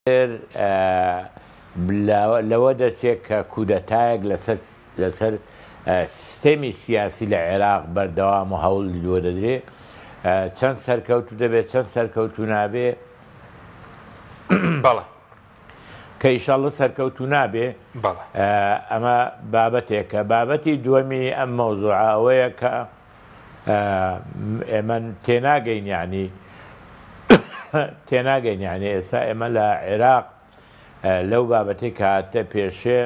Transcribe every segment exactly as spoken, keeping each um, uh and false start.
لەوە دەچێت کە کودەتایەک لەسەر سیستەمی سیاسی لە عێراق بەردەوام و هەوڵ دووە دەدرێت چەند سەرکەوتو دەبێت چەند سەرکەوتو نابێ بەڵێ کە ئیشاڵڵە سەرکەوتو نابێ ئەمە بابەتێکە بابەتی دووەمی ئەم مەوزوعە ئەوەیە کە ئێمە تێناگەین یعنی تێناگەین یعنی ئێستا ئێمە لە عێراق لەو بابەتی کاتە پێشێ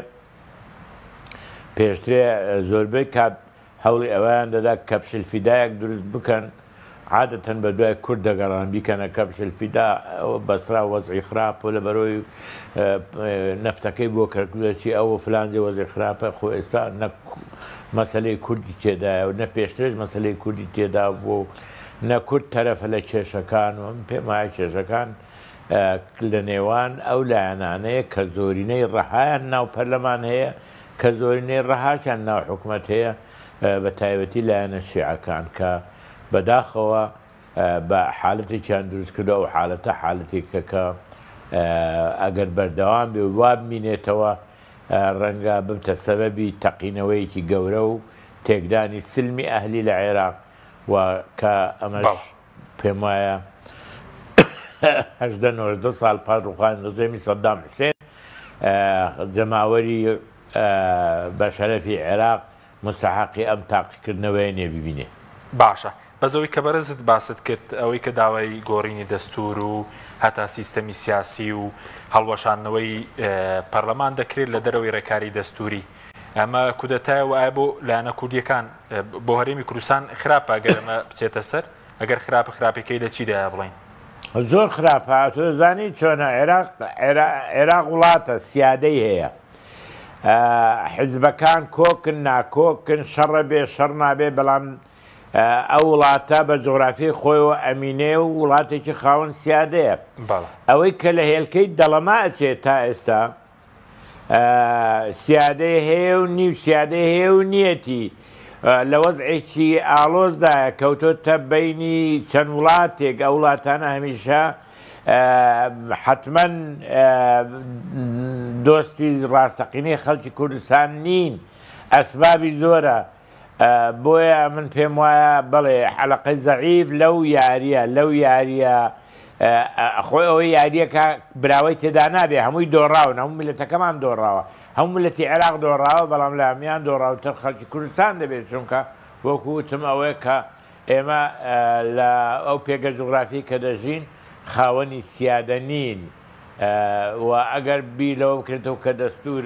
پێشترێ زۆربەی کات هەوڵی ئەویان دەدا کەپشلفیدایەک دروست بکەن عادەتەن بە دوای کورد دەگەڕان بیکەنە کەپشلفیدا بەسرا وەزعی خراپ و لە بەرۆی نەفتەکەی بۆ کەرکودەچی ئەوە فلانجی وەزعی خراپە خۆ ئێستا مەسەلەی کوردی تێدایە و نە پێشترش مەسەلەی کوردی تێدا بۆ نەکورد تەرەفە لە کێشەکان و پێم وایە کێشەکان لە نێوان ئەو لایەنانەیە کە زۆرینەی ڕەهایان ناو پەرلەمان هەیە کە زۆرینەی ڕەهاشان ناو حکوومەت هەیە بە تایبەتی لایەنە شیعەکان کە بەداخەوە بە حالەتێکیان دروست کردو و حالەتە حالەتێکە کە ئەگەر بەردەوام بێ وا بمینێتەوە ڕەنگە ببتە سەبەبی تەقینەوەیەکی گەورە و تێکدانی سلمی ئەهلی لە عێراق و کە ئەمەش پێم وایە هەژدە نۆژدە ساڵ پاش ڕووخاندنی ڕژێمی سەدام حوسێن جەماوەری بەشەرەفی عێراق مستحقی ئەم تاقیکردنەوەیە نێ ببینێ. باشە بەزەوەی کە بەرزت باست کرد ئەوەی کە داوای گۆڕینی دەستور و هەتا سیستەمی سیاسی و هەڵوەشانەوەی پەرلەمان دەکرێت لە دەرەوەی ڕێکاری دەستوری ئەمە کودەتایە و ئایا بۆ لایەنە کوردیەکان بۆ هەرێمی کوردستان خراپە ئەگەر ئەمە بچێتە سەر ئەگەر خراپە خراپەکەی لە چیدایە بڵێن زۆر خراپە تۆ دەزانی چۆنە عێراق عێراق وڵاتە سیادەی هەیە حیزبەکان کۆکن ناکۆکن شەڕە بێ شەڕ نابێ بەڵام ئەو وڵاتە بە جۆغرافی خۆیەوە ئەمینێ و وڵاتێکی خاوەن سیادەیە ئەوەی کە لە هێلکەی دەڵەما ئەچێت تا ئێستا سیادەی هەیە و نیو سیادەی هەیە و نیەتی لە وەزعێکی ئاڵۆزدایە کەوتۆتە بینی چەند وڵاتێک ئەو وڵاتانە هەمیشە حتمما دۆستی ڕاستەقینەی خەڵکی کوردستان نین ئەسبابی زۆرە بۆیە من پێم وایە بڵێ حەلەقەی زەعیف لەو یاریە لەو یاریە خۆی ئەوەی یاریەکە براوەی تێدا نابێ هەمووی دۆڕاون هەموو ملەتەکەمان دۆڕاوە هەموو ملەتی عێراق دۆڕاوە بەڵام لە هەمیان دۆڕاوتر خەڵکی کوردستان دەبێت چونکە وەکو وتم ئەوەیە کە ئێمە لە ئەو پێگە جوغرافی کە دەژین خاوەنی سیادە نین و ئەگەر بیر لەوە بکرێتەوە کە دەستور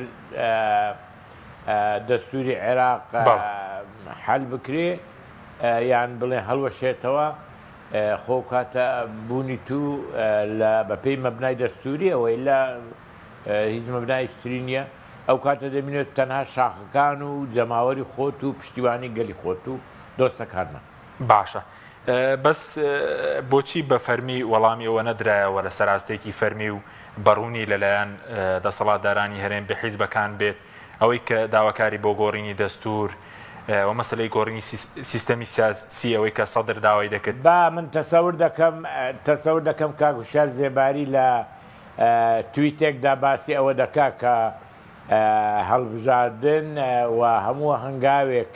دەستوری عێراق حەل بکرێ یان بڵێ هەڵوەشێتەوە خۆ کاتە بوونی تو لە بەپێی مەبنای دەستوری ئەوەی لە هیچ مەبنایشتری نییە ئەو کاتە دەبینێت تەنها شاخەکان و جەماوەری خۆت و پشتیوانی گەلی خۆت و دۆستەکانمە. باشە بەس بۆچی بە فەرمی وەڵامی ئەوە نەدرایەوە لە سەراستێکی فەرمی و بەڕوونی لەلایەن دەسەڵاتدارانی هەرێم بە حیزبەکان بێت ئەوەی کە داواکاری بۆ گۆڕینی دەستور و مەسلەی گۆڕینی سیستەمی سیاسی ئەوەی کە سەدر داوای دەکرد با من تەسەور دەکەم تەسەور دەکەم کاک هوشار زێباری لە تویتێکدا باسی ئەوە دەکا کە هەڵبژاردن و هەموو هەنگاوێک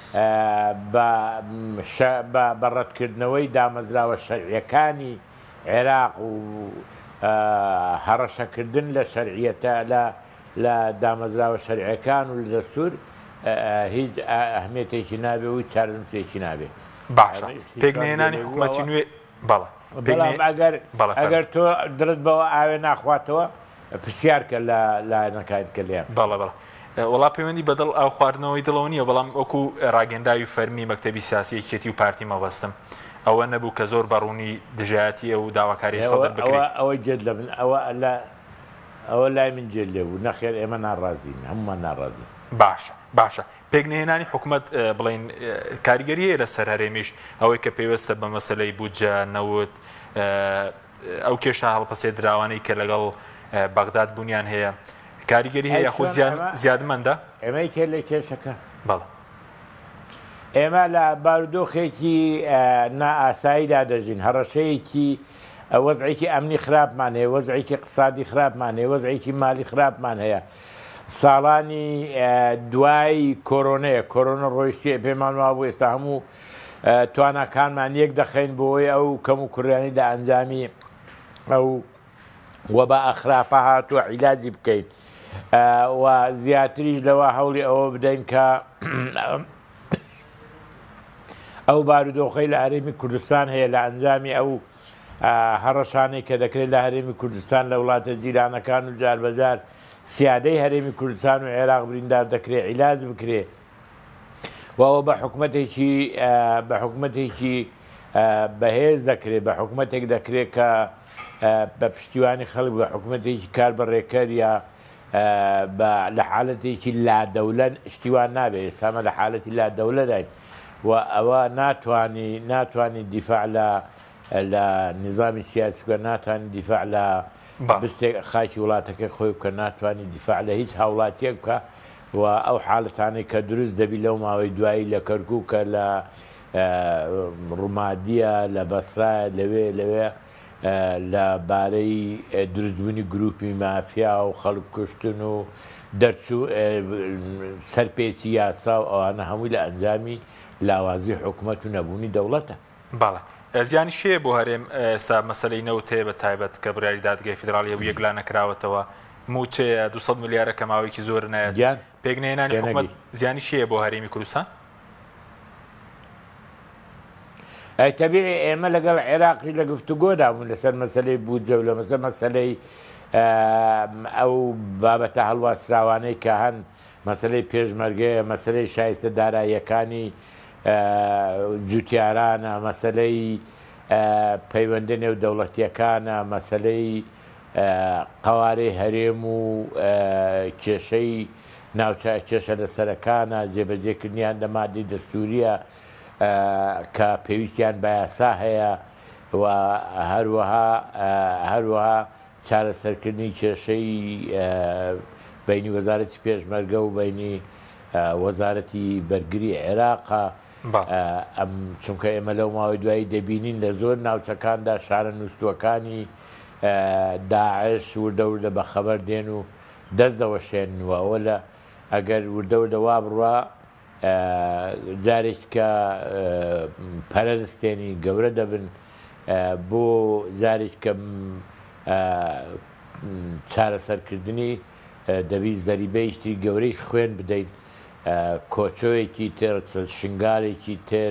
بە ڕەتکردنەوەی دامەزراوە شەرعیەکانی عێراق و هەڕەشەکردن لە شەرعیەتە لە دامەزراوە شەرعیەکان و لە دەستور هیچ ئەهمیەتێکی نابێ و چارەنووسێکی نابێ. باشە پێکنێنانی حکوومەتی نوێ بەڵێ بەڵام ئەگەر ئەگەر تۆ درت بەوە ئاوێ ناخواتەوە پرسیارکە لە لایەنەکانت کە لێیان بەڵێ بەڵێ وڵا پەیوەندی بەدڵ ئاو خواردنەوەی دڵەوە نییە بەڵام وەکو ڕاگەنداوی فەرمی مەکتەبی سیاسی یەکێتی و پارتی مەبەستم ئەوە نەبوو کە زۆر بەڕوونی دژایەتی ئەو داواکاری سەدر بکرێت ئەوە جێت لە من ئەوە ئەوە لای من جێت لێبوو نەخێر ئێمە ناڕازین هەمومان ناڕازین. باشە باشە پێکنێنانی حکوومەت بڵین کاریگەریە لەسەر هەرێمیش ئەوەی کە پێویستە بە مەسلەی بودجە نەوت ئەو کێشە هەڵپەسێ دراوانەی کە لەگەڵ بەغداد بوونیان هەیە کاریگەری هەیە خۆ زیادمەندە ئێمەی کرد لە کێشەکە بەڵێ ئێمە لە بارودۆخێکی نائاساییدا دەژین هەڕەشەیەکی وەزعێکی ئەمنی خراپمان هەیە، وەزعێکی اقتصادی خراپمان هەیە، وەزعێکی مالی خراپمان هەیە. ساڵانی دوای کۆرۆنەیە کۆرۆنە ڕۆیشتی پێمان وابوو ئێستا هەموو تواناکانمان یەک دەخەین بۆی ئەو کەم و کوڕیانی لە ئەنجامی ئەو وەبا ئەخراپە هاتووە عیلاجی بکەین و زیاتریش لەوە هەوڵی ئەوە بدەین کە ئەو بارودۆخەی لە هەرێمی کوردستان هەیە لە ئەنجامی ئەو هەڕەشانەی کە دەکرێت لە هەرێمی کوردستان لە وڵاتە جیرانەکان و جاربەجار سیادەی هەرێمی کوردستان و عێراق بریندار دەکرێت عیلاج بکرێ وەوە بە حکوومەتێکی بە حکوومەتێکی بەهێز دەکرێت بە حکوومەتێک دەکرێت کە بە پشتیوانی خەڵک بە حکوومەتێکی کار بەڕێکەر یا لە حالەتێکی لادەولەن شتیوان نابێت ئێستامە لە حالەتی لادەولەداین و ئەوە ناتوانانی ناتوانانی دیفاع لە لە نظامی سیاسیکە ناتوانانی دیفاع لە بستێک خاکی وڵاتەکە خۆی بکە ناتوانانی دیفاع لە هیچ هاوڵاتیەک بکە و ئەو حاڵەتانەی کە دروست دەبی لەو ماوەی دوایی لە کەرکووکە لە ڕوومادیە لە بەسرایە لەوێ لەوێ لە بارەی دروستبوونی گروپی مافیا و خەڵک کوشتن و دەرچوو سەرپێکی یاسا و ئەوانە هەمووی لە ئەنجامی لاوازی حکوومەت و نەبوونی دەوڵەتە. باڵە زیانی شەیە بۆ هەرێم ئێستا مەسەلەی نەوتێ بە تایبەت کە بڕیاری دادگای فیدراڵیە و یەکلا نەکراوەتەوە موچەیە دووسەد ملیارە کەماوەیەکی زۆر نایەت پێگنێنانی حکوومەت زیانی شەیە بۆ هەرێمی کوردستان؟ تەبیعی ئێمە لەگەڵ عێراقی لە گفتوگۆدا بوون لەسەر مەسەلەی بودجە و لە مەسەر مەسەلەی ئەو بابەتە هەڵواسراوانەی کە هەن مەسەلەی پێشمەرگەیە مەسەلەی شایستە داراییەکانی جوتیارانە مەسەلەی پەیوەندە نێو دەوڵەتیەکانە مەسەلەی قەوارەی هەرێم و کێشەی ناوچە کێشە لەسەرەکانە جێبەجێکردنیان لە مادەی دەستوریە کە پێویستیان بە یاسا هەیە و هەروەها هەروەها چارەسەرکردنی کێشەی بینی وەزارەتی پێشمەرگە و بینی وەزارەتی بەرگری عێراقا ئەم چونکە ئێمە لەو ماوەی دوایی دەبینین لە زۆر ناوچەکاندا شارە نووسوەکانی داعش وردەوردە بە خەبەر دێن و دەست دەوەشێنوە ئەوە لە ئەگەر وردەوردەوا بڕوا جارێک کە پەرەستێنی گەورە دەبن بۆ جارێک کە چارەسەرکردنی دەبی زەریبەیشتی گەورەی خوێن بدەین کۆچۆیەکی تر شنگارێکی تر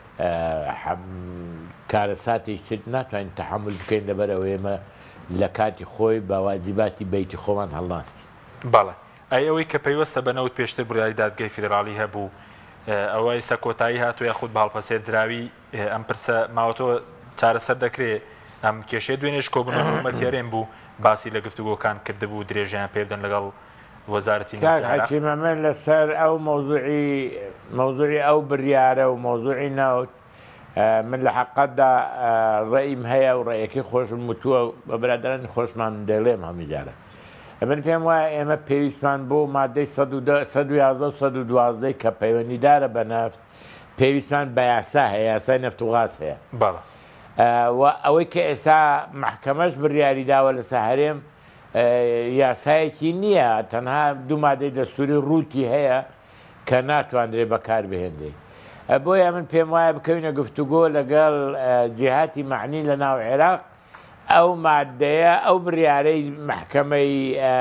کارەساتێکی تر ناتوانین تەحمل بکەین لەبەرەوە ئێمە لە کاتی خۆی باواجیباتی بیتی خۆمان هەڵناستی. باڵێ ئەی ئەوەی کە پەیوەستە بەنەوت پێشتر بڕیاری دادگای فیدراڵی هەبوو ئەوەی سەکۆتایی هاتووە یاخود باڵپەسێت دراوی ئەم پرسە ماوەتەوە چارەسەر دەکرێت ئەم کێشەیە دوێنێش کۆبوونەوە حکوومەتی هەرێم بوو باسی لە گفتوگۆکان کردبوو درێژیان پێ بدەن لەگەڵ وەزارەتی حکیمەمن لەسەر ئەو مۆزوعی مۆزوعی ئەو بڕیارە و مۆزوعی ناوت من لە حەقەتدا ڕێیم هەیە و ڕێیەکی خۆشم وتووە بە برادرانی خۆشمان دەڵێم هەمی جارە من پێم وایە ئێمە پێویستمان بۆ مادەی سەد و یازدە و سەد و دوازدەی کە پەیوەندیدارە بە نەفت پێویستمان بە یاسا هەیە یاسای نەفت و غاز هەیە و ئەوەی کە ئێستا محکەمەش بڕیاری داوە لەسەر هەرێم یاسایەکی نییە تەنها دوو مادەی دەستوری ڕووتی هەیە کە ناتوانرێ بەکار بهێنرێ بۆیە من پێم وایە بکەوینە گفتوگۆ لەگەڵ جیهاتی معنی لە ناو عێراق ئەو مادەیە ئەو بڕیارەی محکەمەی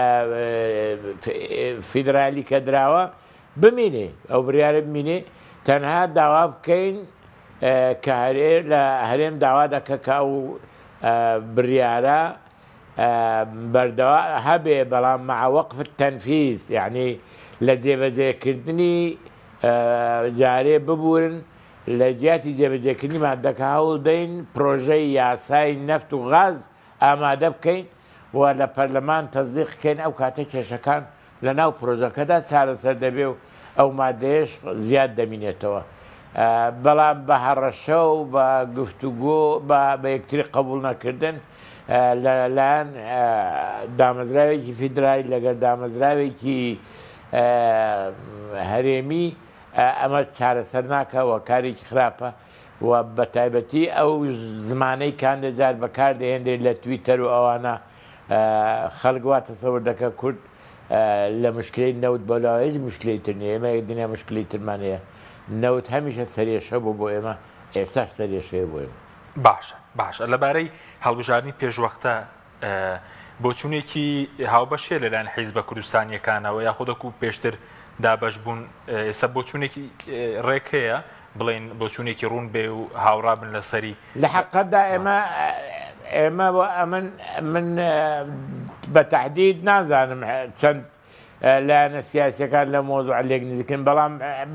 فیدرالی کە دراوە بمینێ ئەو بڕیارە بمینێ تەنها داوا بکەین کە لە هەرێم داوا دەکە کە ئەو بڕیارە بەردەوا هەبێ بەڵام مع وەقف التەنفیز یعنی لە جێبەجێکردنی جارێ ببورن لە جیاتی جێبەجێکردنی مادەکە هەوڵ دەین پرۆژەی یاسای نەفت و غاز ئامادە بکەین و لە پەرلەمان تەزدیق بکەین ئەو کاتە کێشەکان لە ناو پرۆژەکەدا چارەسەر دەبێ و ئەو مادەیەش زیاد دەمینێتەوە بەڵام بە هەڕەشە و بە گفتوگۆ بە یەکتری قبول نەکردن لەلایەن دامەزراوێکی فیدرالی لەگەر دامەزراوێکی هەرێمی ئەمە چارەسەر ناکەوە کارێکی خراپە و بە تایبەتی ئەو زمانەی کاندەجار بەکاردەهێنرێت لە تویتەر و ئەوانە خەڵگووا تەسەور دەکە کورد لە مشکلەی نەوت بەلاوەیەش مشکلی تر نیە ئێمە دنیا مشکلی ترمانەیە نەوت هەمیشە سەرێشە بوو بۆ ئێمە ئێستاش سەرێشەیە بۆ ئێمە باشە باشە لەبارەی هەڵبژاردننی پێشوەختە بۆچوونێکی هاوبەشێ لەلایەن حیزبە کوردستانیەکانەوە یاخودەکو پێشتر دابەش بوون ئێستا بۆچوونێکی ڕێکەیە بڵێن بۆچوونێکی ڕوون بێ و هاوڕابن لەسەری لە حەقەتدا ئێمە ئێمە بۆ ئەمن من بە تەحدید نازانم چەند لایەنە سیاسیەکان لە مۆزوع لێک نزیکن بەڵام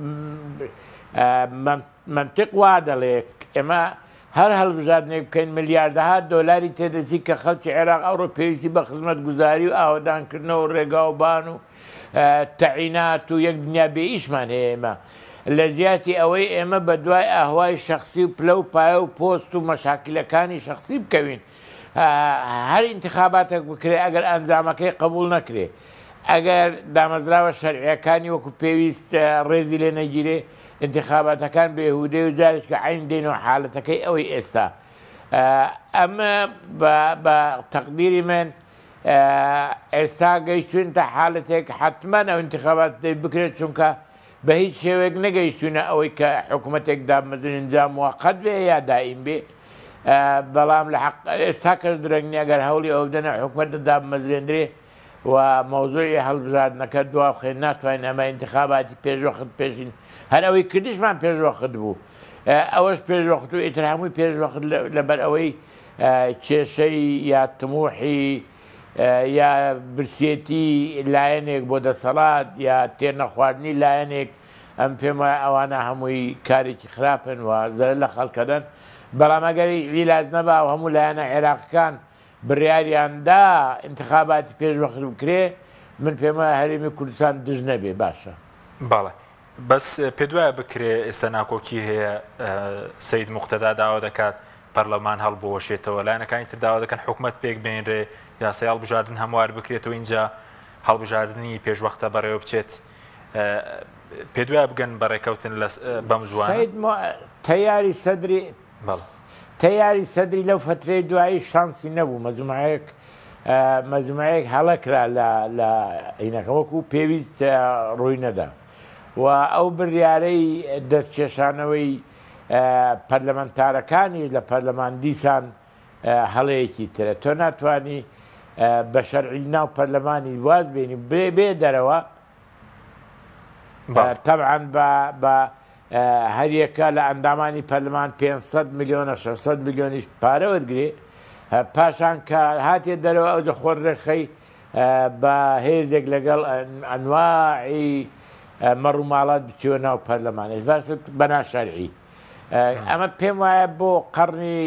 منطق وا دەڵێ ئێمە هەر هەڵبژاردنێک بکەین ملیاردەها دۆلاری تێدەچی کە خەڵکی عێراق ئەوڕۆ پێویستی بە خزمەت گوزاری و ئاوەدانکردنەوە و ڕێگا و بان و تەعینات و یەک دنیا بێ ئیشمان هەیە ئێمە لە زیاتی ئەوەی ئێمە بە دوای ئاهوای شخصی و پلە و پایە و پۆست و مەشاکلەکانی شخصی بکەوین هەر ئینتخاباتێک بکرێ ئەگەر ئەنجامەکەی قبول نەکرێ ئەگەر دامەزراوە شەرعیەکانی وەکو پێویست ڕێزی لێ نەگیرێ انتخاباتەکان بێهودەی و جارێککە عین دێنەوە حاڵەتەکەی ئەوەی ئێستا ئەمە بە تەقدیری من ئێستا گەیشتوین تا حاڵەتێک حتمما ئەو انتخابات بکرێت چونکە بە هیچ شێوەیەک نەگەیشتونە ئەوەی کە حکوومەتێک دامەزن ئەنجام موقەت بێ یا دائیم بێ بەڵام لە ئێستا کەس درەنگنی ئەگەر هەوڵی ئەو بدەنە حکوومەتە دامەزرێنرێ و مەوزوعی هەڵبژاردنەکە دوا بخێن ناتوانین ئەمە انتخاباتی پێشوەخت پێشین هەر ئەوەی کردیشمان پێشوەخت بوو ئەوەش پێشوەخت و ئیتر هەمووی پێشوەخت لەبەر ئەوەی کێشەی یا تموحی یا برسێتی لایەنێک بۆ دەسەڵات یا تێنەخواردنی لایەنێک ئەم پێم وایە ئەوانە هەمووی کارێکی خراپن و زەرە لە خەڵکەدەن بەڵام ئەگەری عیلاج نەبا و هەموو لایەنە عێراقیەکان بڕیاریاندا انتخاباتی پێشوەخت بکرێ من پێم وایە هەرێمی کوردستان دژ نەبێ باشە باڵێ بەس پێ دوایە بکرێ ئێستا ناکۆکی هەیە سەید موختەدا داوا دەکات پەرلەمان هەڵبوەشێتەوە لایەنەکانی تر داوا دەکەن حکوومەت پێک بێنرێ یاسای هەڵبژاردن هەموار بکرێتەوە اینجا هەڵبژاردننی پێشوەختە بەڕێوە بچێت پێ دوایە بگەن بەڕێکەوتن بەم زوان تەیاری سەدری تەیاری سەدری لەو فترەی دوایی شانسی نەبوو مەجموعەیەک مەجموعەیەک هەڵەکرا لە عینەکە وەکو پێویست ڕووی نەدا و ئەو بڕیارەی دەستکێشانەوەی پەرلەمانتارەکانیش لە پەرلەمان دیسان هەڵەیەکی ترە تۆ ناتوانانی بە شەرعی ناو پەرلەمانی واز بینی بێ دەرەوە تەبعاً بە هەریەکە لە ئەندامانی پەرلەمان پێنجسەد میلیۆنە شەشسەد میلیۆنیش پارە وەرگێ پاشان کە هاتێ دەرەوە ئەو خۆر ڕێخەی بە هێزێک لەگەڵ ئەنواعی مەڕووماڵات بچوە ناو پەرلەمانێش باش بەنا شەرعی ئەمە پێم وایە بۆ قەرنی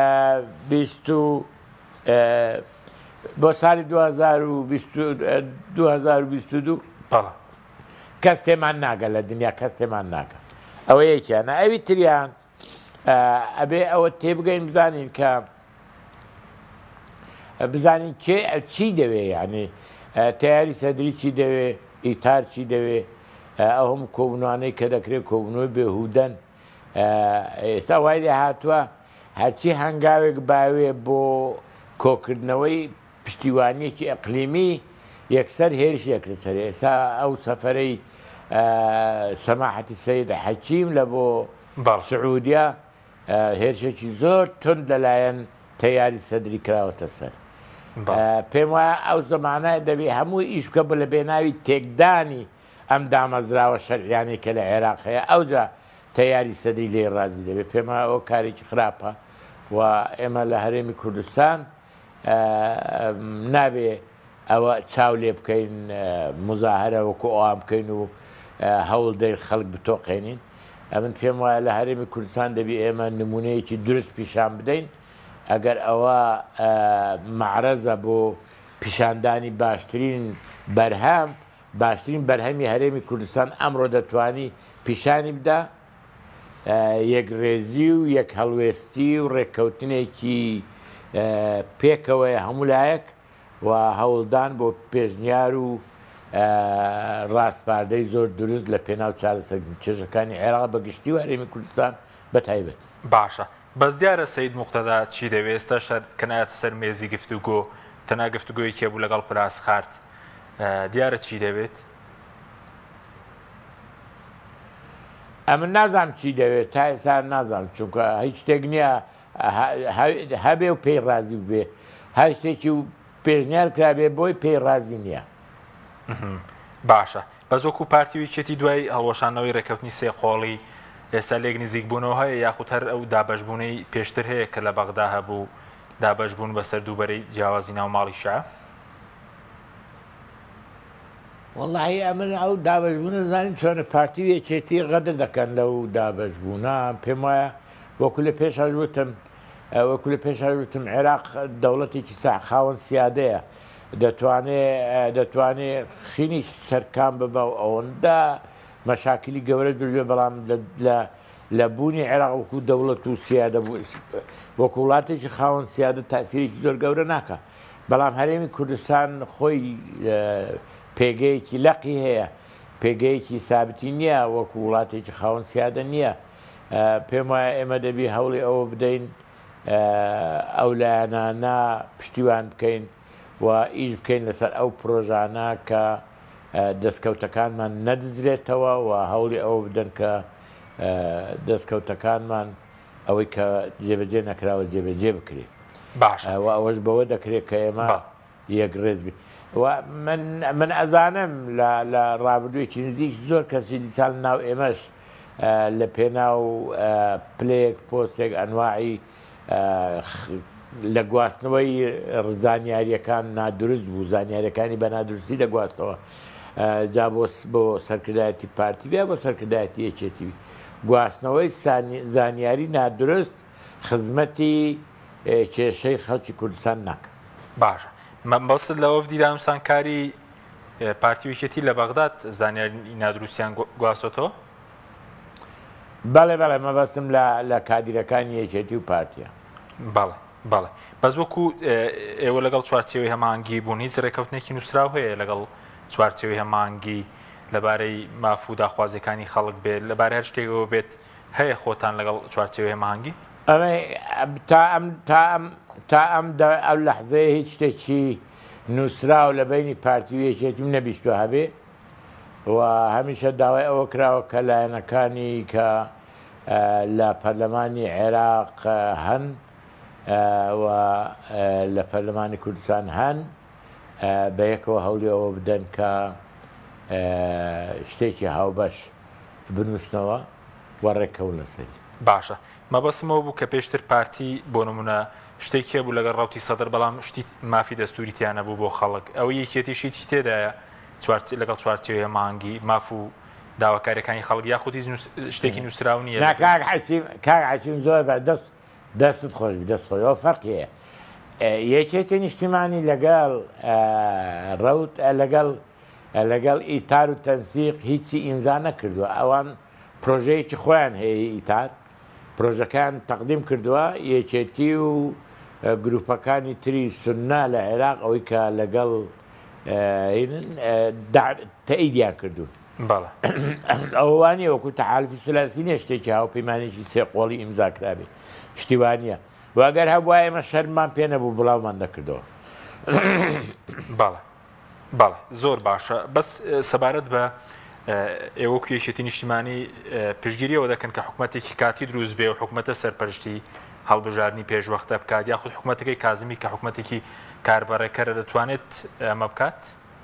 بۆ ساڵی دو هەزار و بیست و دوو کەس تێمان ناگە لە دنیا کەس تێمان ناکە ئەوە یەکیانە ئەوی تریان ئەبێ ئەوە تێبگەین بزانین کە بزانین کێ چی دەوێ یعنی تیاری سەدری چی دەوێ ئیتار چی دەوێ ئەو هەم کۆبنوانەی کە دەکرێت کۆبنەوەی بێهودەن ئێستا وای لێ هاتووە هەرچی هەنگاوێک باوێ بۆ کۆکردنەوەی پشتیوانیەکی ئەقلیمی یەکسەر هێرشێک لەسەر ئێستا ئەو سەفەرەی سەماحەتی سەید حەکیم لە بۆ سعودیا هێرشێکی زۆر تند لەلایەن تەیاری سەدری کراوەتە سەر پێم وایە ئەو زەمانە دەبێ هەموو ئیش بکە بە لە بێناوی تێکدانی ئەم دامەزراوە شەرعیانی کە لە عێراقەیە ئەوجا تەیاری سەدری لێ ڕازی دەبێت پێم وایە ئەو کارێکی خراپە و ئێمە لە هەرێمی کوردستان نابێ ئەوە چاو لێ بکەین مزاهرە وەکو ئەوام بکەین و هەوڵ دەی خەڵک بتۆقێنین من پێم وایە لە هەرێمی کوردستان دەبی ئێمە نمونەیەکی درست پیشان بدەین ئەگەر ئەوە معرەزە بۆ پیشاندانی باشترین بەرهەم باشترین بەرهەمی هەرێمی کوردستان ئەمڕۆ دەتوانی پیشانی بدا یەک ڕێزی و یەک هەڵوێستی و ڕێککەوتنێکی پێکەوەی هەموو لایەک و هەوڵدان بۆ پێشنیار و ڕاستپاردەی زۆر دروست لە پێناو چارەسەر چێژەکانی عێراق بە گشتی و هەرێمی کوردستان بە تایبەت باشە بەس دیارە سەید موختەدا چی دەوێت ئێستا کەنایەتە سەر مێزی گفتوگۆ تەنا گفتوگۆی کێبوو لەگەڵ پلاس خارد دیارە چی دەوێت؟ ئەمن نازانم چی دەوێت تا ئێستا نازانم چونکە هیچ شتێک نییە هەبێ و پێی رازی بێ هەر شتێکی و پێشنیار کرابێ بۆی پێی رازی نییە. باشە بەس وەکو پارتیویچێتی دوای هەڵوەشانەوەی ڕێکەوتنی سێقۆڵی ئێستا لێک نزیک بوونەوە هەیە یاخود هەر ئەو دابەشبوونەی پێشتر هەیە کە لە بەغدا هەبوو دابەشبوون بەسەر دووبەرەی جیاوازی ناو ماڵی شا؟ وەڵاهی ئەمن ئەو دابەشبوونە زانین چۆنە پارتیویەکێتی غەدر دەکەن لەو دابەشبوونە پێم وایە وەکو لە پێش هەژوتم وەکو لە پێش هەژوتم عێراق دەوڵەتێکی خاوەن سیادەیە دەتوانێت دەتوانێت خینی سەرکان ببە و ئەوەندا مەشاکلی گەورە دوێ بەڵام لە بوونی عێراق وەکو دەوڵەت و سیادە وەکو وڵاتێکی خاوەن سیادە تاسیرێکی زۆر گەورە ناکە بەڵام هەرێمی کوردستان خۆی پێگەیەکی لەقی هەیە پێگەیەکی سابتی نییە وەکو وڵاتێکی خاوەن سیادە نییە پێم وایە ئێمە دەبی هەوڵی ئەوە بدەین ئەو لایەنانە پشتیوان بکەین و ئیش بکەین لەسەر ئەو پرۆژانە کە دەستکەوتەکانمان نەدزرێتەوە و هەوڵی ئەوە بدەن کە دەستکەوتەکانمان ئەوەی کە جێبەجێ نەکراوە جێبەجێ بکرێت باش ئەوەش بەوە دەکرێت کە ئێمە یەک ڕێز بێت من ئەزانم لە ڕابردوویەکی نزیک زۆر کەسی دیسان ناو ئێمەش لە پێناو پلێک پۆستێک ئەنواعی لە گواستنەوەی زانیاریەکان نادروست بوو زانیاریەکانی بە نادروستی دەگواستەوە جا بۆ سەرکردایەتی پارتی بیا بۆ سەرکردایەتی یەکێتی گواستنەوەی زانیاری نادروست خزمەتی کێشەی خەڵکی کوردستان ناکە. باشە مەبەست لەوە دیدامسان کاری پارتیویەتی لە بەغداد زانیاری نادروستیان گواستۆتەوە؟ بەڵێ بەڵێ مەبەستم لە کادیرەکانی یەکێتی و پارتیە. بەڵێ بەڵێ بەس وەکو ئێوە لەگەڵ چوارچێوەی هەمانگی بوون هیچ ڕێکەوتنێکی نووسراو هەیە لەگەڵ چوارچێوەی هەمانگی لەبارەی مافو داخوازیەکانی خەڵک بێت لەبارەی هەر شتێکەوە بێت هەیە خۆتان لەگەڵ چوارچێوەی هەمانگی؟ تا ئەم ئەو لەحزەیە هیچ شتێکی نووسراو لە بینی پارتیویەکێتیم نەبیستوە هەبێ و هەمیشە داوای ئەوە کراوە کە لایەنەکانی کە لە پەرلەمانی عێراق هەن و لە پەرلەمانی کوردستان هەن بە یەکەوە هەوڵی ئەوە بدەن کە شتێکی هاوبەش بنووسنەوە و ڕێکەوت لەسەری. باشە مەبەستمەوە بوو کە پێشتر پارتی بۆ نمونە شتێکی بوو لەگەڵ ڕاوتی سەدر بەڵام شتی مافی دەستوری تیانە بوو بۆ خەڵک ئەوە یەکێتیشی چی تێدایە لەگەڵ چوارچێوەیە مانگی ماف و داواکاریەکانی خەڵک یاخودی شتێکی نووسراو نییە کاک حەکیم زۆر دەست دەستت خۆش دەست خۆیەوە فەرقیە یەکێتی نیشتیمانی لەگەڵ ڕەوت لەگەڵ لەگەڵ ئیتار و تەنسیق هیچی ئیمزا نەکردووە ئەوان پرۆژەیەکی خۆیان هەیە ئیتار پرۆژەکان تەقدیم کردووە یەکێتی و گروپەکانی تری سوننا لە عێراق ئەوەی کە لەگەڵ تەئیدیان کردوون ئەوانی وەکو تەحالفی سولاسیی نیە شتێکی هاوپەیمانێکی سێ قۆڵی ئیمزاکرابێ شتیوانە واگەر هەبووە ئێمە شەرمان پێ نەبوو بڵاومان دەکردەوە. بەڵێ بەڵێ زۆر باشە بەس سەبارەت بە ئێوە کوێشێتی نیشتیمانی پشگیریەوە دەکەن کە حکوومەتێکی کاتی دروست بێ و حکوومەتە سەرپەرشتی هەڵبژاردننی پێشوەختە بکات یاخود حکوومەتەکەی کازمی کە حکوومەتێکی کاربەڕێکەرە دەتوانێت ئەمە بکات؟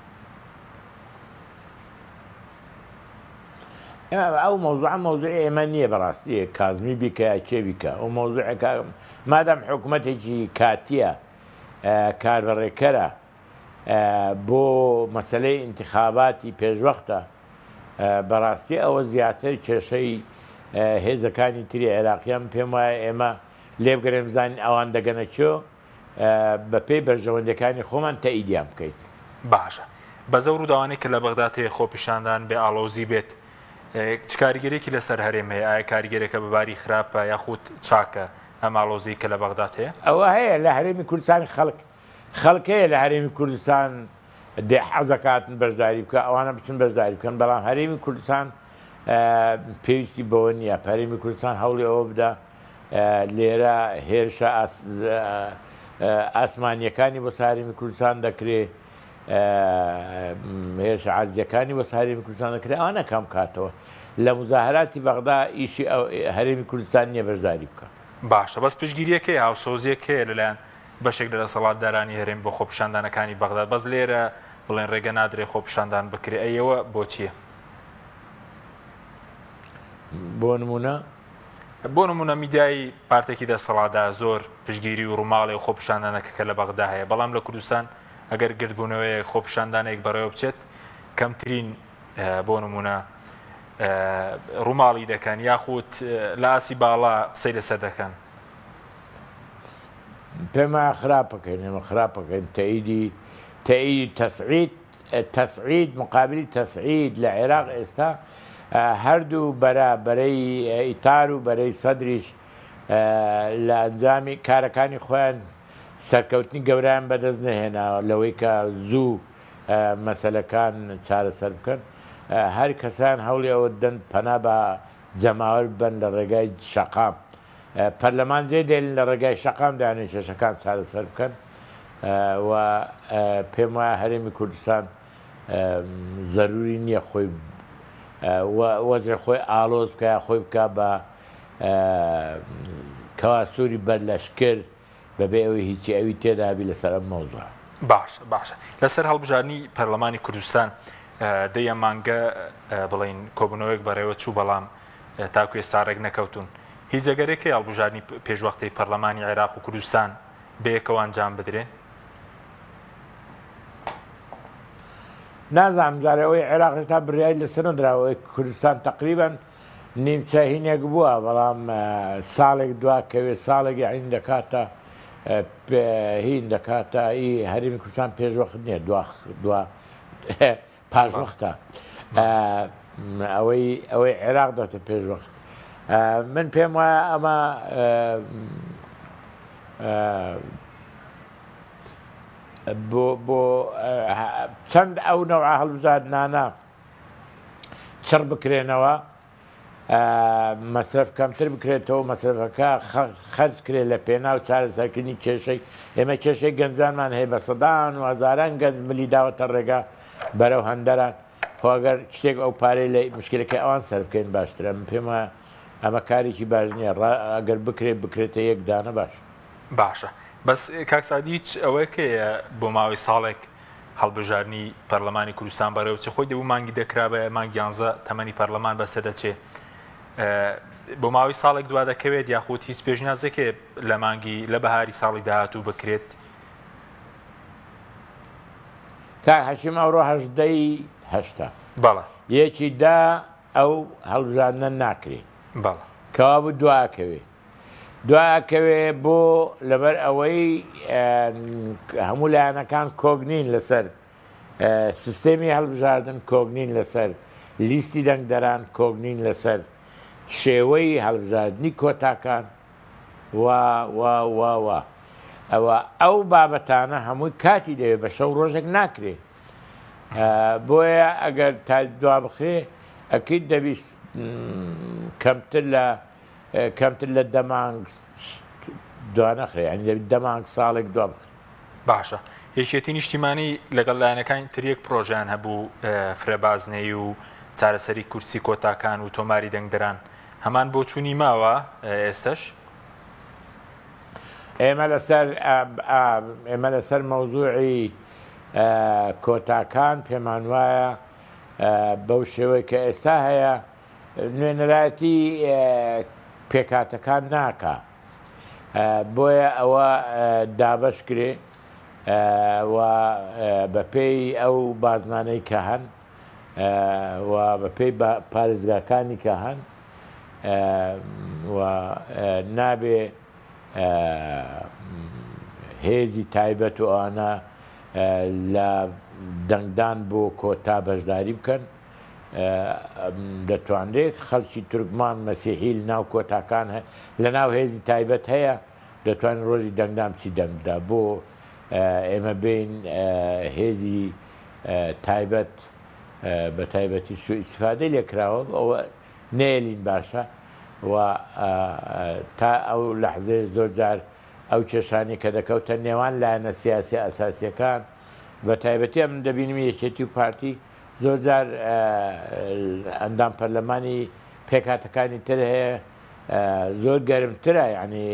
ئەو مۆزوع مۆزوع ئێمە نییە بەڕاستی کازمی بیکە چێ بیکە ئەو مۆزوعەکە مادام حکوومەتێکی کاتیە کاربەڕێکەرە بۆ مەسەلەی ئینتیخاباتی پێشوەختە بەڕاستی ئەوە زیاتر کێشەی هێزەکانی تری عێراقیان پێم وایە ئێمە لێبگەرێ بزانین ئەوان دەگەنەچۆ بە پێی بەرژەوەندەکانی خۆمان تەئیدیان بکەیت. باشە بەزە ڕووداوانەی کە لە بەغداد هەیە خۆپیشاندان بێ ئاڵۆزی بێت چ کاریگەرێکی لەسەر هەرێم هەیە ئایا کاریگەرێکە بەباری خراپە یاخود چاکە ئەم ئاڵۆزی کە لە بەغداد هەیە؟ ئەوە هەیە لە هەرێمی کوردستانی خەڵک خەڵکەیە لە هەرێمی کوردستان دێ حەزەکاتن بەشداری بکە ئەوانە بچن بەشداری بکەن بەڵام هەرێمی کوردستان پێویستی بەوە نییە هەرێمی کوردستان هەوڵی ئەوە بدە لێرە هێرشە ئاسمانیەکانی بۆ ساریمی کوردستان دەکرێت، هێرشە عەرزیەکانی بۆ ساریمی کوردستان دەکرێت، ئەوانە کام کاتەوە لە مزاهراتی بەغدا ئیشی هەرێمی کوردستان نییە بەشداری بکە. باشە بەس پشگیریەکەی هاوسۆزیەکەیە لەلایەن بەشێک لە دەسەڵاتدارانی هەرێم بۆ خۆپیشاندانەکانی بەغدا، بەس لێرە بڵێن ڕێگە نادرێ خۆپیشاندان بکرێ، ئەیەوە بۆچییە؟ بۆ نمونە بۆ نمونە میدیایی پارتێکی دەسەڵاتدا زۆر پشگیری و ڕووماڵی و خۆپیشاندانەکە کە لە بەغدا هەیە، بەڵام لە کوردستان ئەگەر گردبوونەوەی خۆپیشاندانێک بەڕێوە بچێت کەمترین بۆ نمونە ڕووماڵی دەکەن یاخود لە ئاسی باڵا قسەی لەسەر دەکەن. پێما خراپەکەین ئێمە خراپەکەین تەئیدی تەئیدی تەسعید تەسعید مقابلی تەسعید لە عێراق ئێستا هەردوو بەرە بەرەی ئیتار و بەرەی سەدریش لە ئەنجامی کارەکانی خۆیان سەرکەوتنی گەورەیان بەدەست نەهێناوە لەوەی کە زوو مەسەلەکان چارەسەر بکەن. هەر کەسان هەوڵی ئەوە دەن پەنا بە جەماوەر بن لە ڕێگای شەقام. پەرلەمان جێدێن لە ڕێگای شەقام دەیانێت کێشەکان چارەسەر بکەن و پێم وایە هەرێمی کوردستان زەروری نییە خۆی وەزر خۆی ئالۆز بکە خۆی بکە بە کەوا سووری بەر لەشکر بەبێ ئەوەی هیچی ئەوی تێدابی لەسەر ئەم مەوزوع. باشە باشە لەسەر هەڵبژارنی پەرلەمانی کوردستان دەیە مانگە بڵین کۆبوونەوەیەک بەڕێوە چوو بەڵام تاکوێ سارێک نەکەوتون. هیچ جەگەرێکی هەڵبژارنی پێشوەختەی پەرلەمانی عێراق و کوردستان بەیەکەوە ئەنجام بدرێن؟ نازانم جارەوەی عێراق هێشتا بڕیاری لەسەر نەدراوە. کوردستان تقریبان نیمچە هینێک بووە، بەڵام ساڵێک دواکەوێ ساڵێکی عین دەکاتە هین دەکاتە ئی هەرێمی کوردستان پێشوەخت نییە دوا پاشوەختە ئەوەی ئەوەی عێراق دەتە پێشوەخت. من پێم وایە ئەمە بۆ چەند ئەو نەوع هەڵبژاردنانە چڕ بکرێنەوە، مەسرف کەمتر بکرێتەوە، مەسرفەکە خەرج کرێت لە پێنا و چارەسەرکردنی کێشەی ئێمە کێشەی گەنجانمان هەیە بە سەدان و هەزاران گەنج ملی داوەتە ڕێگا بەرەو هەندەران. خۆگەر شتێک ئەو پارەی لە مشکلەکەی ئەوان سەرکەین باشترە. من پێم وایە ئەمە کارێکی باش نییە، ئەگەر بکرێت بکرێتە یەک دانە باش. باشە بەس کاکسادی هیچ ئەوەیەکەیە بۆ ماوەی ساڵێک هەڵبژارنی پەرلەمانی کوردستان بەرەوە چ خۆی دەبوو مانگی دەکرا بە مانگی یانزە تەمەنی پەرلەمان بەسەر دەچێت بۆ ماوەی ساڵێک دوا دەکەوێت یاخود هیچ پێشنیازێکێ لە مانگی لە بەهاری ساڵی داهاتوو بکرێت؟ کا هەشیم ئەوڕۆ هەژدەی هەشتا بەڵێ یەکی دا ئەو هەڵبژاردنە ناکرێت بەڵێ کەوا بوو دواکەوێ دواکەوێ بۆ لەبەر ئەوەی هەموو لایەنەکان کۆگنین لەسەر سیستەمی هەڵبژاردن، کۆگنین لەسەر لیستی دەنگدەران، کۆگنین لەسەر شێوەی هەڵبژاردننی کۆتاکان وا وا وا وا ئەوە ئەو بابەتانە هەمووی کاتی دەوێت بە شەو ڕۆژێک ناکرێت. بۆیە ئەگەر تا دوا بخرێ ئەکیت دەبیست کەمتر لە کەمتر لە دەمانگ دوا نەخرێ، ینی دەبێت دەمانگ ساڵێک دوا بخرێ. باشە یەکێتی نیشتیمانی لەگەڵ لایەنەکانی تریەک پرۆژیان هەبوو فرێبازنەی و چارەسەری کورسی کۆتاکان و تۆماری دەنگدەران هەمان بۆ چوونی ماوە ئێستش؟ ئێمە لەسەر ئێمە لەسەر مەوزوعی کۆتاکان پێمان وایە بەو شێوەیە کە ئێستا هەیە نوێنەرایەتی پێکاتەکان ناکە، بۆیە ئەوە دابەش کرێ و بەپێی ئەو بازمانەی کە هەن و بەپێی پارێزگاکانی کە هەن و نابێ هێزی تایبەت و ئەوانە لە دەنگدان بۆ کۆتا بەشداری بکەن. دەتوانرێت خەڵکی تورکمان مەسیحی لە ناو کۆتاکان لە ناو هێزی تایبەت هەیە، دەتوانین ڕۆژی دەنگدام چی دەنگدا بۆ ئێمە بین هێزی تایبەت بە تایبەتی سوء ئیستیفادەی لێکراوە ئەوە نێلین باشە، و تا ئەو لەحزەیە زۆر جار ئەو کێشانی کە دەکەوتە نێوان لایەنە سیاسی ئەساسیەکان بە تایبەتی ئەم دەبینم یەکێتی و پارتی زۆر جار ئەندام پەرلەمانی پێکاتەکانی تر هەیە زۆر گەرمترە یعنی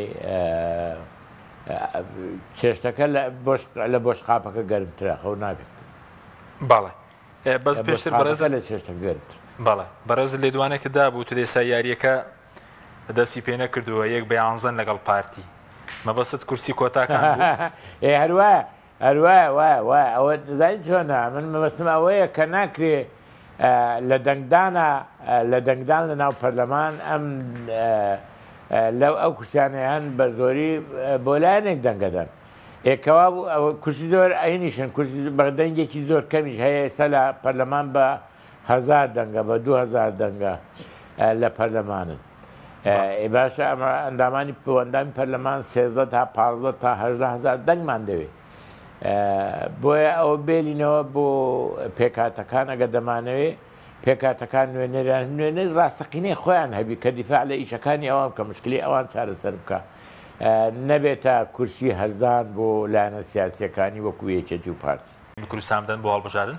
چێشتەکە لە بۆشقاپەکە گەرمترە خەو نابێت باڵێ بەس پێشتر بەرەز لە چێشتە گرت باڵێ بەرەز لێ دوانێکدا بوو تو دێسا یاریەکە دەستی پێ نەکردووە یەک بەیانزەن لەگەڵ پارتی مەبەست کورسی کۆتاکان ئێ هەروە هەروە وای وای ئەوە دەزانین چۆنە من مەبەستم ئەوەیە کە ناکرێ لە دەنگدانە لە دەنگدان لە ناو پەرلەمان ئەم لەو ئەو کورسیانەیان بە زۆری بۆ لایەنێک دەنگەدەن ئێکەوا کورسی زۆر ئەینیشن کورسی بەدەنگێکی زۆر کەمیش هەیە ئێستا لە پەرلەمان بە هەزار دەنگە بە دوو هەزار دەنگە لە پەرلەمانن باشە ئەمە ئەندامانی پەیوەندامی پەرلەمان سێزدە تا پانزدە تا هەژدە هەزار دەنگمان دەوێت بۆیە ئەوە بێلینەوە بۆ پێکاتەکان ئەگە دەمانەوێت پێکاتەکان نوێنەران نوێنەر ڕاستەقینەی خۆیان هەبی کە دیفاع لە ئیشەکانی ئەوان کە مشکلی ئەوان چارەسەر بکە نەبێتە کورسی هەرزان بۆ لایەنە سیاسیەکانی وەکو یەکێتی و پارتی کوردستان بۆ هەڵبژاردن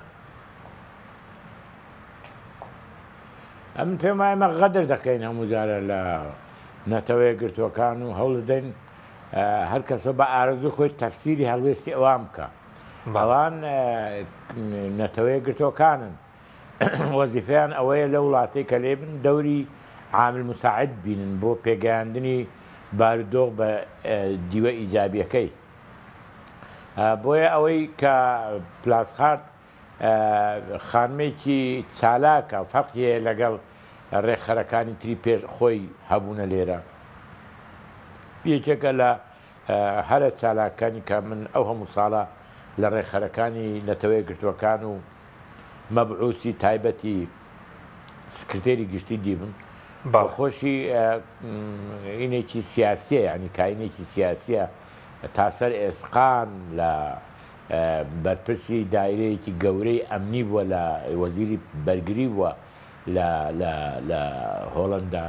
ئەم پێم وایە ئێمە غەدر دەکەین هەموو جارە لە نەتەوەیە گرتوەکان و هەوڵ دەدەین هەر کەسە بە ئارەزوو خۆی تەفسیری هەڵوێستی ئەوان بکە بەڵان نەتەوەیە گرتوەکانن وەزیفەیان ئەوەیە لە وڵاتەی کە لێبن دەوری عامل مساعد بینن بۆ پێگەیاندنی بارودۆخ بە دیوە ئیجابیەکەی بۆیە ئەوەی کە پلاسخارد خانمێکی چالاکە فەرقیە لەگەڵ ڕێکخەرەکانی تری پێش خۆی هەبوونە لێرە یەکێکە لە هەرە چالاکانی کە من ئەو هەموو ساڵە لە ڕێکخەرەکانی نەتەوەی گرتوەکان و مەبعوسی تایبەتی سکرتێری گشتی دیبن باخۆشی ئینێکی سیاسیە ینی کاینێکی سیاسیە تاسەر ئێسقان لە بەرپرسی دایرەیەکی گەورەی ئەمنی بووە لە وەزیری بەرگری بووە لە هۆڵندا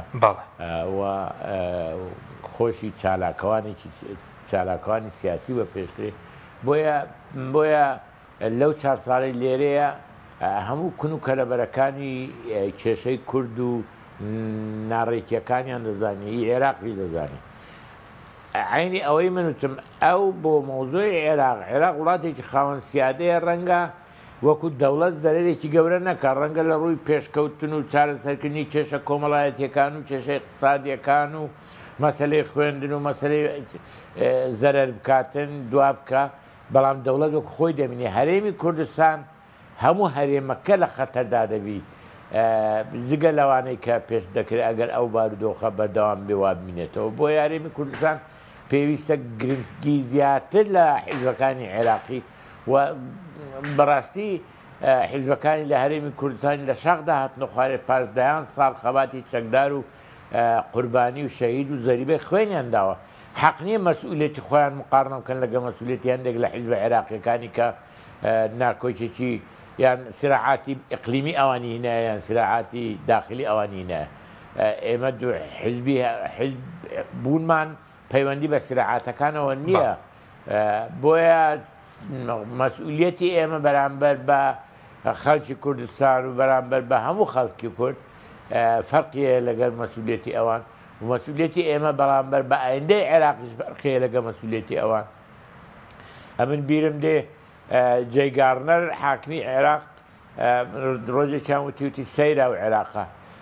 خۆشی چالاکەوانێکی چالاکەوانی سیاسی بە پێشترێ بۆیە بۆیە لەو چهار ساڵی لێرەیە هەموو کون و کەلەبەرەکانی کێشەی کورد و ناڕێکیەکانیان دەزانی عێراقی دەزانی عینی ئەوەی منوتم ئەو بۆ مۆزۆی عێراق عێراق وڵاتێکی خاوەن سیادەیە ڕەنگە وەکو دەوڵەت زەرێکی گەورە نەکە ڕەنگە لە ڕووی پێشکەوتن و چارەسەرکردنی کێشە کۆمەڵایەتیەکان و کێشەی اقتصادیەکان و مەسلەی خوێندن و مەسلەی زەرەر بکاتن دوا بکە بەڵام دەوڵەت وەکو خۆی دەبینێ هەرێمی کوردستان هەموو هەرێمەکە لە خەتەردا دەبی جگە لەوانەی کە پێش دەکرێت ئەگەر ئەو بارودۆخە بەردەوام بێ وا ببینێتەوە بۆ یارێمی کوردستان پێویستە گرنگی زیاتر لە حیزبەکانی عێراقی و بەڕاستی حیزبەکانی لە هەرێمی کوردستانی لە شەقدا هاتنە خوارێ پارتدایان ساڵ خەباتی چەکدار و قوربانی و شەهید و زەریبەی خوێنیان داوە حەق نییە مەسئولێتی خۆیان مقارنە بکەن لەگە مەسئولێتی هەندێک لە حیزبە عێراقیەکانی کە نارکۆچێکی یان سراعاتی ئیقلیمی ئەوانی هینایە یان سراعاتی داخلی ئەوانی هینایە ئێمە دوو حیزبی بوونمان پەیوەندی بە سراعاتەکانەوە نییە بۆیە مەسئولێتی ئێمە بەرامبەر بە خەڵکی کوردستان و بەرامبەر بە هەموو خەڵکی کورد فەرقیە لەگەڵ مەسئولێتی ئەوان و مەسئولێتی ئێمە بەرامبەر بە ئایندەی عێراقیش فەرقیە لەگەڵ مەسئولێتی ئەوان ئەمن بیرم دێ جەی گارنەر حاکمی عێراق ڕۆژێکیان وتیوتی سەیرە و عێراقە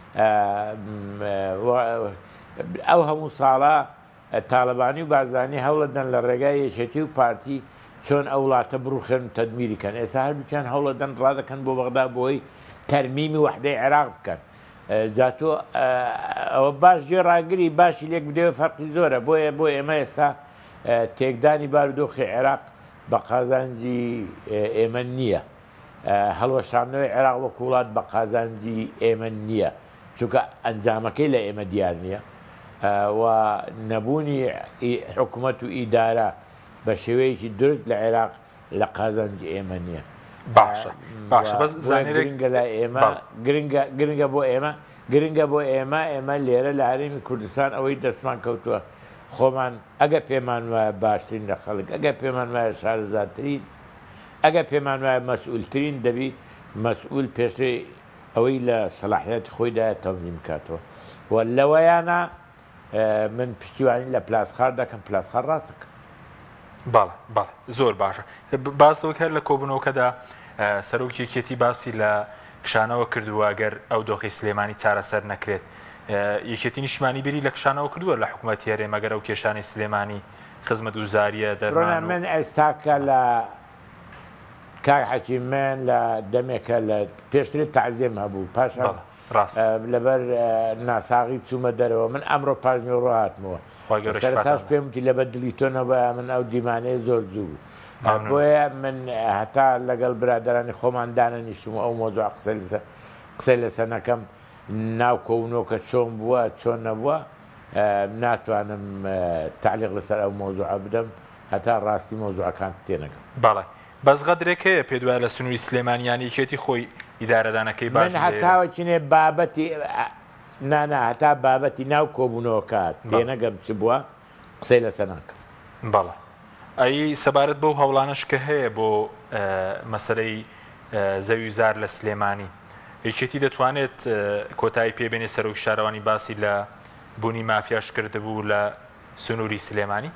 ئەو هەموو ساڵە تاالبانی و بارزانانی هەوڵەدەن لە ڕێگای یەکێتی و پارتی چۆن ئەو وڵاتە بڕوخێن و تەدمیریکەن ئێستا هەردووچیان هەوڵەدەن ڕادەکەن بۆ بەغدا بۆی تەرمیمی وحدەی عێراق بکەن جاتۆ ئەوە باش گوێ ڕاگری باشی لێک بدەوە فەرقی زۆرە بۆیە بۆ ئێمە ئێستا تێکدانی بارودۆخی عێراق بە قازانجی ئێمە نییە هەڵوەشاندنەوەی عێراق وەکو وڵات بە قازانجی ئێمە نییە چونکە ئەنجامەکەی لە ئێمە دیار نییە و نەبوونی حکوومەت و ئیدارە بە شێوەیەکی درست لە عێراق لە قازانجی ئێمە نییە باشە باشە بەس گرنگە لە ئێمە گرنگە بۆ ئێمە گرنگە بۆ ئێمە ئێمە لێرە لە هەرێمی کوردستان ئەوەی دەستمان کەوتووە خۆمان ئەگە پێمان وایە باشترین لە خەڵک ئەگە پێمان وایە شارەزاترین ئەگە پێمان وایە مەسئولترین دەبی مەسئول پێشتر ئەوەی لە سەلاحیەتی خۆیدایە تەنظیم کاتەوە و لەوەیانە من پشتیوانی لە پلاسخار دەکەم پلاسخار ڕاست دەکەم. باڵ باڵ زۆر باشە باستەوە کرد لە کۆبنەوەکەدا سەرۆکی یەکێتی باسی لە کشانەوە کردووە گەر ئەو دۆخی سلێمانی چارەسەر نەکرێت یەکێتی نیشتمانی بیری لە کشانەوە کردووە لە حکوومەتی هەرێمەگەر ئەو کێشانی سلێمانی خزمەت گوزاریە دەرمان من ئێستاکە لە کاک حەکیمێن لە دەمێکە لە پێشتری تەعزیێم هەبوو پاش لەبەر ناساغی چوومە دەرەوە من ئەمڕۆ پاژنی ڕاتمەوە سەرتاش پێم وتی لەبەر دلی تۆ نەبە من ئەو دیمانەیە زۆر جوو بۆیە من هەتا لەگەڵ برادرانی خۆمان دانەنیشتم و ئەو مۆزوع قسەی لەسەر نەکەم ناو کۆونۆکە چۆن بووە چۆن نەبووە ناتوانم تعلیق لەسەر ئەو مۆزوع بدەم هەتا ڕاستی مۆزوعەکان تێنەکەم. باڵێ بەزغەدرێک هەیە پێ دوایە لە سنووری سلێمانیانی یەکێتی خۆی ئیدارەدانەکەی باش من هەتاوەچینێ بابەتی نانا هەتا بابەتی ناو کۆبوونەوەکات تێنەگەم چ بووە قسەی لەسەر ناکەم. بەڵێ ئەی سەبارەت بەو هەوڵانش کە هەیە بۆ مەسەرەی زەوی زار لە سلێمانی یەکێتی دەتوانێت کۆتایی پێبێنێ سەرۆکی شارەوانی باسی لە بوونی مافیاش کردبوو لە سنووری سلێمانی؟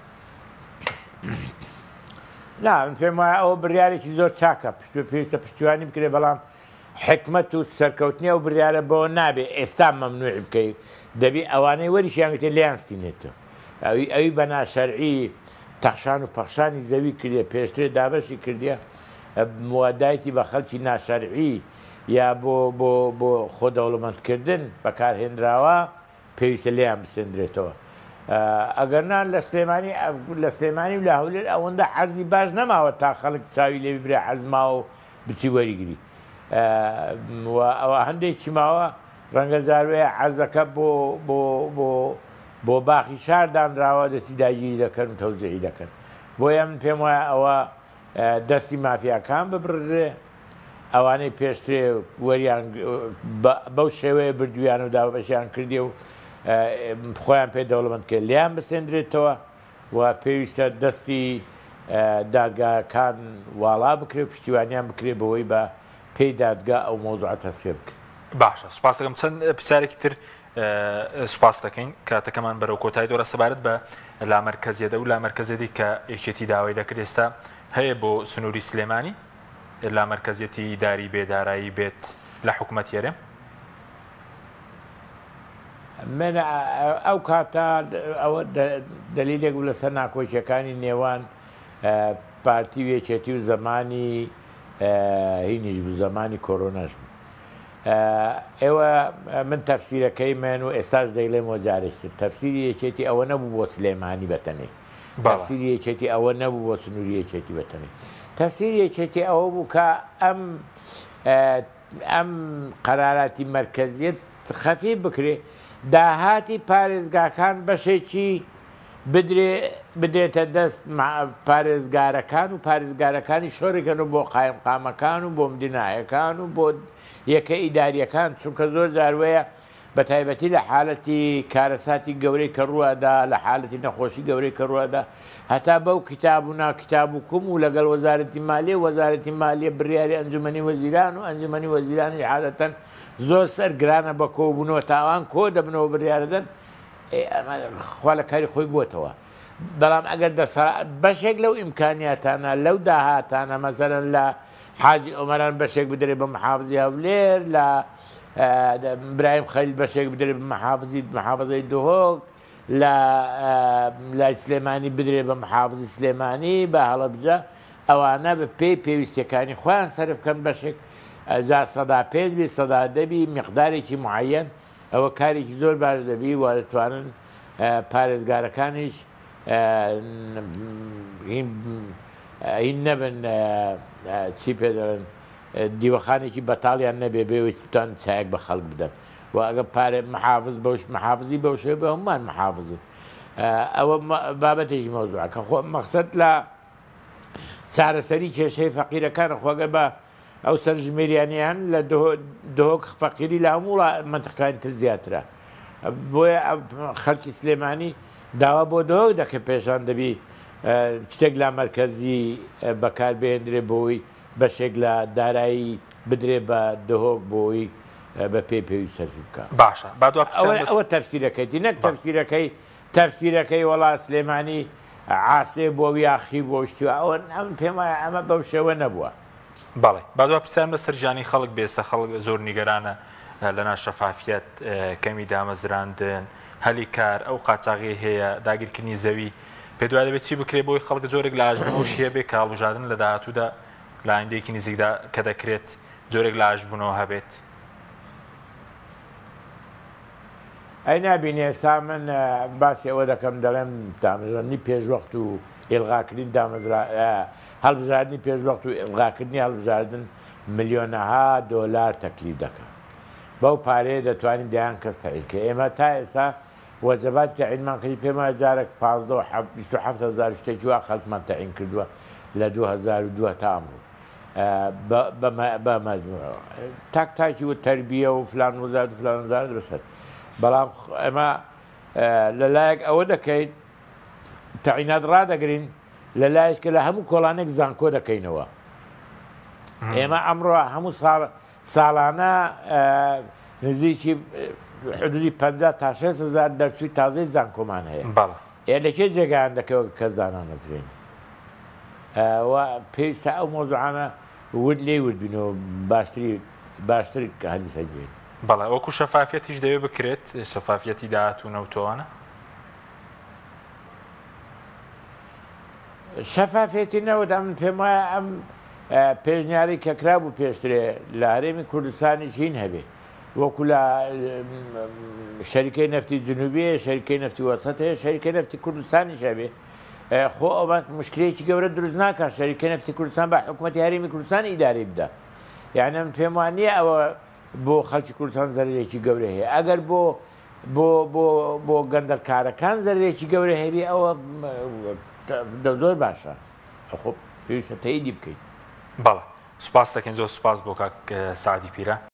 نا من پێم وایە ئەوە بڕیارێکی زۆر چاکە پێویستە پشتیوانی بکرێ بەڵام حکمت و سەرکەوتنی ئەو بڕیارە بەوە نابێ ئێستا مەمنوعی بکەیت دەبی ئەوانەی وەریشیانگتێ لیان سینێتەوە ئەوی ئەوی بە ناشەرعی تەخشان و پەخشانی زەوی کردێ پێشترێ دابەشی کردیە موادایەتی بە خەڵکی ناشەرعی یا بۆ بۆ بۆ خۆدەوڵەمەندکردن بەکارهێنراوە پێویستە لیان بسێنرێتەوە. ئەگەرنا لە سلێمانی لە سلێمانی و لە هەولێر ئەوەندە حەرزی باش نەماوە تا خەڵک چاوی لێ ببرێ حەزماوە و بچی وەریگری ئەوە هەندێکی ماوە ڕەنگە زاروەیە حەزەکە بۆ بۆ بۆ بۆ باخی شار دانراوە دەستی داگیری دەکەن و تەوزیعی دەکەن بۆیە من پێم وایە ئەوە دەستی مافیاکان ببڕێ ئەوانەی پێشترێ وەریان بەو شێوەیە بردویان و داوبەشیان کردی و خۆیان پێ دەوڵەمەند کرد لیان بسێنرێتەوە و پێویستە دەستی دادگاکان واڵا بکرێ پشتیوانیان بکرێ بەوەی بە پێی دادگا ئەو مۆزوعە تەسخیر بکرێت. باشە سوپاس دەکەم چەند پرسیارێکی تر سوپاس دەکەین کاتەکەمان بەرەو کۆتایی دۆرە سەبارەت بە لامەرکەزیەدە و لامەرکەزێتی کە یەکێتی داوای دەکرێت ئێستا هەیە بۆ سنووری سلێمانی لامەرکەزیەتی داری بێدارایی بێت لە حکوومەتی هەرێم؟ من ئەو کاتە ئەوە دەلیلێک بوو لەسەر ناکۆچیەکانی نێوان پارتی وێچێتی و زمانی هینیش بوو زمانی کۆرۆناش بوو. ئێوە من تەفسیرەکەی من و ئێستاش دەیڵێمەوە جارێکی تەفسیری یەکێتی ئەوە نەبوو بۆ سلێمانی بەتەنێ تەفسیری یەکێتی ئەوە نەبوو بۆ سنووری یەکێتی بەتەنێ تەفسیری یەکێتی ئەوە بوو کە ئەم ئەم قەراراتی مەرکەزیەت خەفی بکرێ داهاتی پارێزگاکان بەشێکی بدرێتە دەست پارێزگارەکان و پارێزگارەکانی شۆڕێکەن و بۆ قایمقامەکان و بۆ مدینایەکان و بۆ یەکە ئیداریەکان چونکە زۆر جاروەیە بە تایبەتی لە حالەتی کارەساتی گەورەی کە ڕووادا لە حالەتی نەخۆشی گەورەی کە ڕووادا هەتا بەو کتاب و ناکتاب و کوم و لەگەڵ وەزارەتی مالیە وەزارەتی مالیە بڕیاری ئەنجومەنی وەزیران و ئەنجومەنی وەزیرانی عادەتەن زۆر سەرگرانە بە کۆبوونەوە تاوان کۆ دەبنەوە بڕیاردەن خوا لە کاری خۆی بووتەوە بەڵام ئەگەر بەشێک لەو ئیمکانیاتانە لەو داهاتانە مەسەرەن لە حاجی ئۆمەران بەشێک بدرێت بە محافزی هەولێر لە برایم خەلیل بەشێک بدرێت بە محافزی محافزەی دهۆک لە لای سلێمانی بدرێت بە محافزی سلێمانی بە هەڵەبجە ئەوانە بە پێی پێویستیەکانی خۆیان سەر بکەن بەشێک جا سەدا پێنج بی سەدا دەبی میقدارێکی معەن ئەوە کارێکی زۆر باش دەبی و دەتوانن پارێزگارەکانیش هین نەبن چی پێ دەڵێن دیوەخانێکی بەتاڵیان نەبێ بێەوەی توان چایەک بە خەڵک بدەن و ئەگە پارێ محافز بەوش محافزی بەو شێ بە هەمومان محافزن ئەوە بابەتێکی مەوزوعە کە خۆ مەقسەد لە چارەسەری کێشەی فەقیرەکانە خۆگە بە ئەو سەرژمێریانیان لە دۆک فەقیری لە هەموو منتەقەکانی تر زیاترە. بۆیە خەڵکی سلێمانی داوا بۆ دۆک دەکە پێشان دەبی شتێک لە مەرکەزی بەکاربهێنرێ بۆی بەشێک لە دارایی بدرێ بە دهۆک بۆی بە پێی پێویست سەرفی بکە. باشە ئەوە تەفسیرەکەی نەک تەفسیرەکەی تەفسیرەکەی وڵات سلێمانی عاسێ بۆ یاخی بۆ شتووە ئەوە ئەم پێم وایە ئەمە بەو شێوە نەبووە. بەڵێ بادوا پرسیان بە سەرجانی خەڵک بێسە خەڵک زۆر نیگەرانە لەنا شەفافیەت کەمی دامەزراندن هەلی کار ئەو قاچاغی هەیە داگیرکردنی زەوی پێ دوای دەبێت چی بکرێت بۆی خەڵک جۆرێک لە ئاژبوونەوە شیە بێ کاڵبژاردن لە داهاتوودا لە ئایندەیەکی نزیکدا کە دەکرێت جۆرێک لە ئاژبوونەوە هەبێت. ئەی نابینێ ئێستا من باسی ئەوە دەکەم دەڵێم دامەزراندنی پێشوەخت و ئێڵغاکردنی هەڵبژاردننی پێشوەخت و ئێڵغاکردنی هەڵبژاردن ملیۆنەها دۆلار تەکلیف دەکات. بەو پارەیە دەتوانین دەیان کەس تەعینکە. ئێمە تا ئێستا وەجەباتی تەعینمان کردی پێم وایە جارێک پانزدە و بیست و حەفت هەزار شتێکی وا خەڵکمان تەعین کردووە لە دوو هەزار و دوو تا ئەمڕۆ بە مەجموعەوە تاک تاکی و تەربیە و فلان وزارەت و فلان وزارەت بەسەر. بەڵام ئێمە لەلایەک ئەوە دەکەین تەعینات ڕادەگرین لەلایەکە لە هەموو کۆڵانێک زانکۆ دەکەینەوە. ئێمە ئەمڕۆ هەموو ساڵانە نزیکی حدودی پەنجا تا شەش هەزار دەرچووی تازەی زانکۆمان هەیە. ئێ لەکێ جێگایان دەکەوە کەس دانانەزرێن. پێویستە ئەو مۆزوعانە ورد لێ وردبینەوە باشتری باشتر هەندی سەرگوێن. بەڵێ وەکو شەفافەتیش دەوێت بکرێت شەفافەتی داهاتوو نەوتۆوانە؟ شەفافێتی نەوت ئەم پێم وایە ئەم پێشنیاری کە کرابوو پێشترێ لە هەرێمی کوردستانیش هین هەبێ وەکو لە شەریکەی نەفتی جنوبیە شەریکەی نەفتی وەسەت هەیە شەریکەی نەفتی کوردستانیش هەبێ. خۆ ئەوە مشکلەیەکی گەورە دروست ناکە شەریکەی نەفتی کوردستان بە حکوومەتی هەرێمی کوردستان ئیداری بدە. یعنی ئەم پێم وانە ئەوە بۆ خەڵکی کوردستان زەرێکی گەورە هەیە. ئەگەر بۆ بۆ گەندەلکارەکان زەرێکی گەورە هەبێ ئەوە زۆر باشە. خۆ پێویستە تەییدی بکەیت. بەڵێ سوپاس دەکەین زۆر سوپاس بۆ کاک سعدی پیرە.